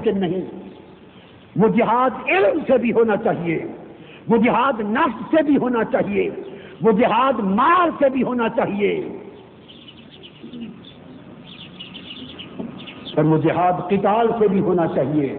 ممکن نہیں. وہ جہاد علم سے بھی ہونا چاہیے, وہ جہاد نفس سے بھی ہونا چاہیے, وہ جہاد مال سے بھی ہونا چاہیے, اور وہ جہاد قتال سے بھی ہونا چاہیے.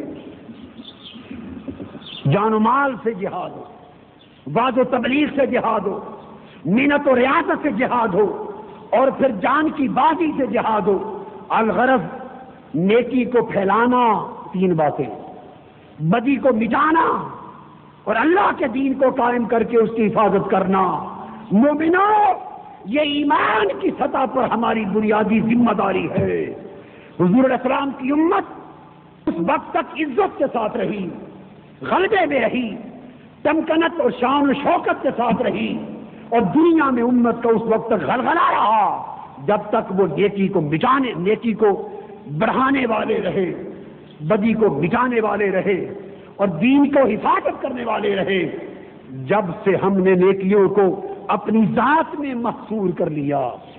جان و مال سے جہاد ہو, وعظ و تبلیغ سے جہاد ہو, محنت و ریاضت سے جہاد ہو, اور پھر جان کی بازی سے جہاد ہو. الغرض نیکی کو پھیلانا, 3 باتیں, بدی کو مٹانا اور اللہ کے دین کو قائم کر کے اس کی حفاظت کرنا. مومنوں, یہ ایمان کی سطح پر ہماری بنیادی ذمہ داری ہے. حضور علیہ السلام کی امت اس وقت تک عزت کے ساتھ رہی, غلبے میں رہی, تمکنت اور شان و شوکت کے ساتھ رہی, اور دنیا میں امت کا اس وقت تک غلغلہ رہا جب تک وہ نیکی کو بڑھانے والے رہے, بدی کو مٹانے والے رہے, اور دین کو حفاظت کرنے والے رہے. جب سے ہم نے نیکیوں کو اپنی ذات میں محصور کر لیا,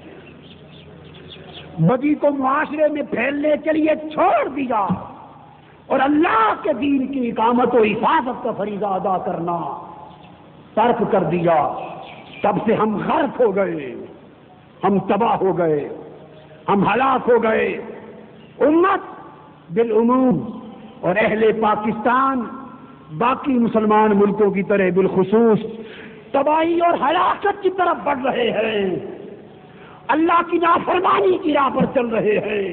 بدی کو معاشرے میں پھیلنے کے لیے چھوڑ دیا, اور اللہ کے دین کی اقامت و حفاظت کا فریضہ ادا کرنا ترک کر دیا, تب سے ہم غرق ہو گئے, ہم تباہ ہو گئے, ہم ہلاک ہو گئے. امت بالعموم اور اہل پاکستان باقی مسلمان ملکوں کی طرح بالخصوص تباہی اور ہلاکت کی طرف بڑھ رہے ہیں, اللہ کی نافرمانی کی راہ پر چل رہے ہیں.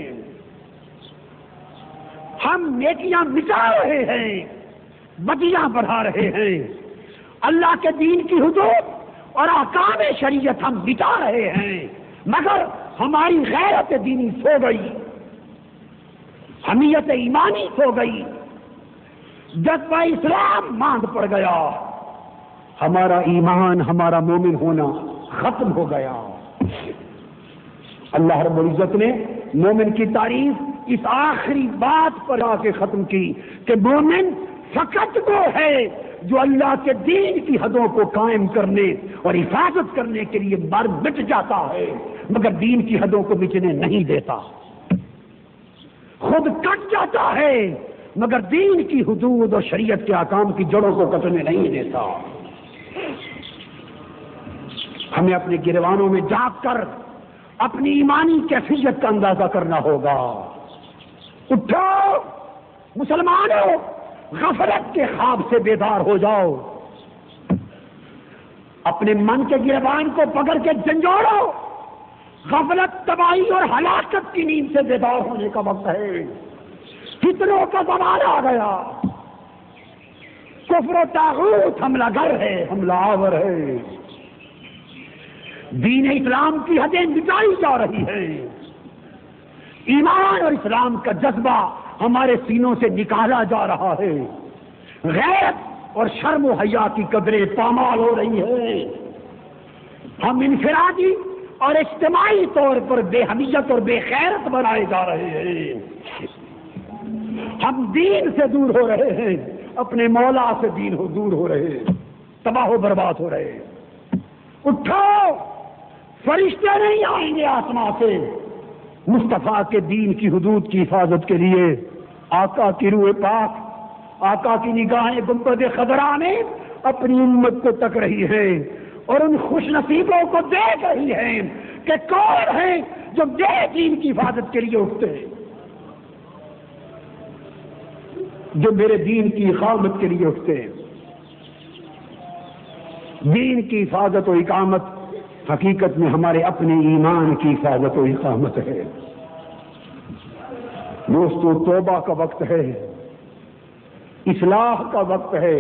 ہم نیکیاں مٹا رہے ہیں, بدیاں بڑھا رہے ہیں, اللہ کے دین کی حدود اور احکام شریعت ہم مٹا رہے ہیں, مگر ہماری غیرت دینی سو گئی, حمیت ایمانی سو گئی, جذبہ اسلام ماند پڑ گیا, ہمارا ایمان, ہمارا مومن ہونا ختم ہو گیا. اللہ رب العزت نے مومن کی تعریف اس آخری بات پر آ کے ختم کی کہ مومن فقط وہ ہے جو اللہ کے دین کی حدوں کو قائم کرنے اور حفاظت کرنے کے لیے مر مٹ جاتا ہے, مگر دین کی حدوں کو مٹنے نہیں دیتا. خود کٹ جاتا ہے مگر دین کی حدود اور شریعت کے احکام کی جڑوں کو کٹنے نہیں دیتا. ہمیں اپنے گریبانوں میں جھانک کر اپنی ایمانی کیفیت کا اندازہ کرنا ہوگا. اٹھو مسلمانوں, غفلت کے خواب سے بیدار ہو جاؤ, اپنے من کے گریبان کو پکڑ کے جھنجھوڑو. غفلت, تباہی اور ہلاکت کی نیند سے بیدار ہونے کا وقت ہے. فتنوں کا زمانہ آ گیا, کفر و طاغوت حملہ گر ہے, حملہ آور ہے. دین اسلام کی حدیں مٹائی جا رہی ہیں, ایمان اور اسلام کا جذبہ ہمارے سینوں سے نکالا جا رہا ہے. غیرت اور شرم و حیا کی قدریں پامال ہو رہی ہیں. ہم انفرادی اور اجتماعی طور پر بے حمیت اور بے غیرت بنائے جا رہے ہیں. ہم دین سے دور ہو رہے ہیں, اپنے مولا سے دور ہو رہے ہیں, تباہ و برباد ہو رہے ہیں. اٹھو, فرشتے نہیں آئیں گے آسمان سے مصطفیٰ کے دین کی حدود کی حفاظت کے لیے. آقا کی روح پاک, آقا کی نگاہیں گنبد خضرا میں اپنی امت کو تک رہی ہیں اور ان خوش نصیبوں کو دیکھ رہی ہیں کہ کون ہیں جو میرے دین کی حفاظت کے لیے اٹھتے ہیں, جو میرے دین کی اقامت کے لیے اٹھتے ہیں. دین کی حفاظت و اقامت حقیقت میں ہمارے اپنے ایمان کی حفاظت و اقامت ہے. دوستو, توبہ کا وقت ہے, اصلاح کا وقت ہے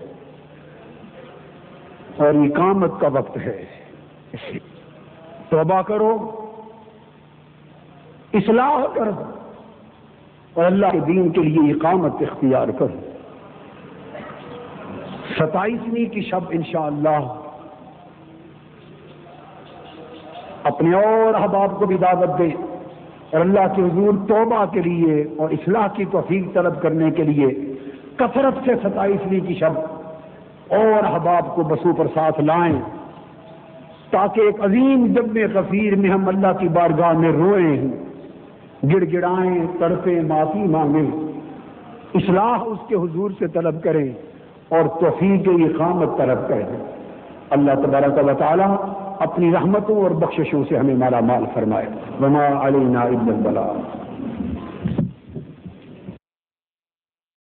اور اقامت کا وقت ہے. توبہ کرو, اصلاح کرو اور اللہ کے دین کے لیے اقامت اختیار کرو. 27ویں کی شب انشاءاللہ اپنے اور احباب کو بھی دعوت دیں اور اللہ کے حضور توبہ کے لیے اور اصلاح کی توفیق طلب کرنے کے لیے کثرت سے 27ویں کی شب اور احباب کو بسوں پر ساتھ لائیں تاکہ ایک عظیم جمع غفیر میں ہم اللہ کی بارگاہ میں روئیں, گڑ گڑائیں, تڑپیں, معافی مانگیں. اصلاح اس کے حضور سے طلب کریں اور توفیق اقامت طلب کریں۔ اللہ تبارک و تعالی اپنی رحمتوں اور بخششوں سے ہمیں مالا مال فرمائے۔ وما علینا الا البلاغ۔